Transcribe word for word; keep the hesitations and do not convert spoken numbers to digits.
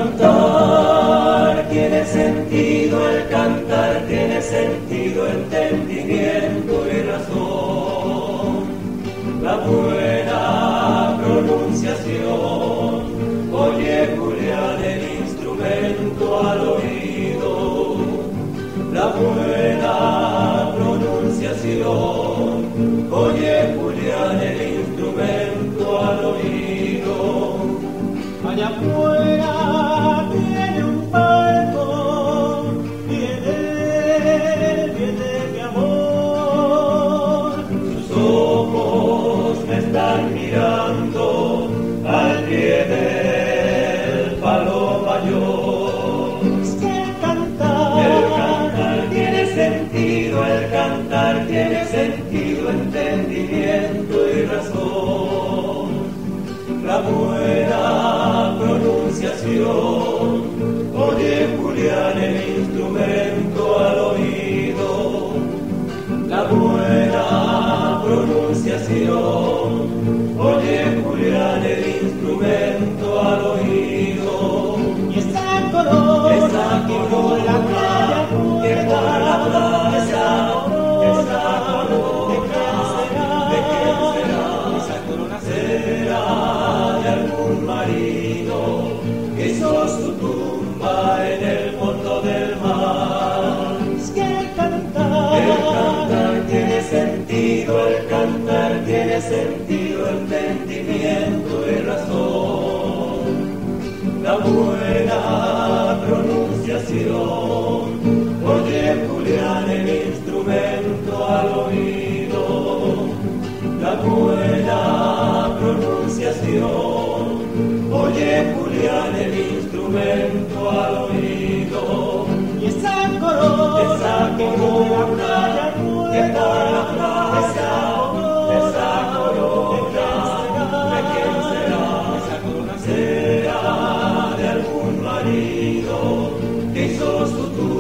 cantar tiene sentido, el cantar tiene sentido, entendimiento y razón. La buena pronunciación, oye Julián, el instrumento al oído. La buena pronunciación, oye Julián, el instrumento al oído. Allá afuera viene un barco, viene, viene mi amor. Sus ojos me están mirando al pie del palo mayor. Es que el cantar, el cantar tiene sentido, el cantar tiene sentido, entendimiento y razón. La buena pronunciación, oye Julián, el instrumento al oído. La buena pronunciación, oye Julián, el instrumento al oído. y esa corona, Esa corona que por la playa, esa corona, ¿de quién será? esa corona Será de algún marino que hizo su tumba en el fondo del mar. es que el cantar, El cantar tiene sentido, el cantar tiene sentido, entendimiento y razón. La buena pronunciación, oye Julián, el instrumento al oído. La buena pronunciación, oye Julián, el instrumento al oído. y esa corona, Esa corona que por la playa, esa corona, ¿de quién será? esa corona Será de algún marido que hizo su tumba